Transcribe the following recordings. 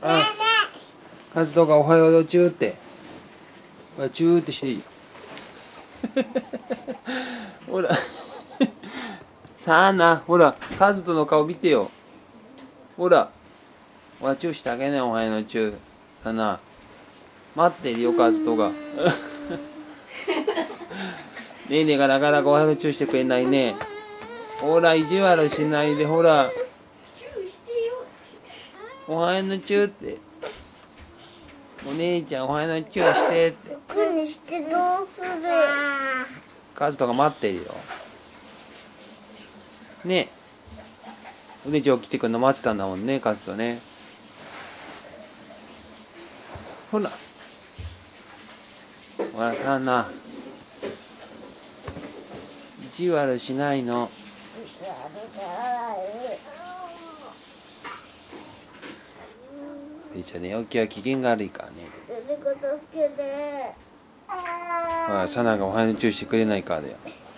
あ、カズトがおはようチューって。チューってしていい。ほら。さあな、ほら、カズトの顔見てよ。ほら。ほら、チューしてあげね、おはようのチュー。さあな。待ってるよ、カズトが。ねえねえがなかなかおはようのチューしてくれないね。ほら、意地悪しないで、ほら。おはようのチューって。お姉ちゃん、おはようのチューしてって。 楽にしてどうする？ カズトが待ってるよ。ねえ。お姉ちゃん起きてくるの待ってたんだもんね、カズトね。ほら。ほらさあな。意地悪しないの。お姉ちゃんね、起きは機嫌が悪いからね。 誰か助けて。 ほら、サナがおはようのチューしてくれないからだよ。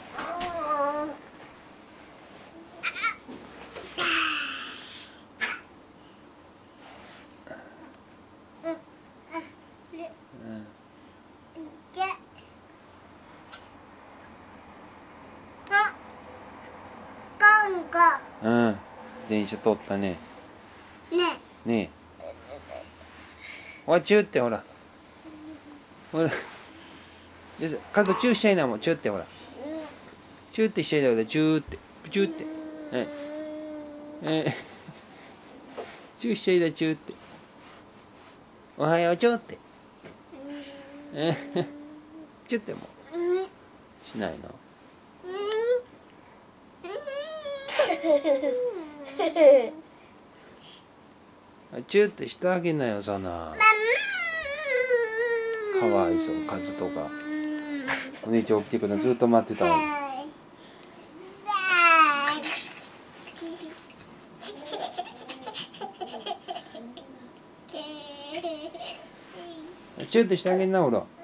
うん、電車通ったね。ねえ。ほら、チューってほら。ほら。カズトチューしちゃいなもん、チューってほら。チューってしちゃいなよ、チューって。チューって。チューしちゃいな、チューって。おはよう、チューって。チューってもしないの。チューってしてあげなよ、さな。かわいそう、カズトが。お姉ちゃん起きてくるのずっと待ってたのに。チューってしてあげんな、ほら。